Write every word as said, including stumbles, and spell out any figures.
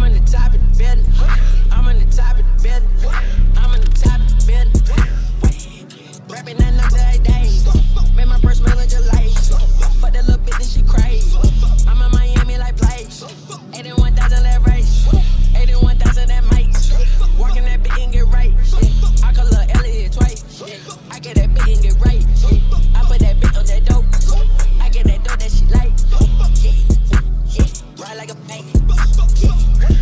I'm on the top of the building. I'm on the top of the building. I'm on the top of the building. Rapping that number every day. Made my first million just like. Fuck that little bitch and she crazy. I'm in Miami like Blaze. eighty-one thousand that race. eighty-one thousand that mic. Walking that bitch and get right. I call her Elliot twice. I get that bitch and get right. I put that bitch on that dope. I get that dope that she like. Ride like a bank.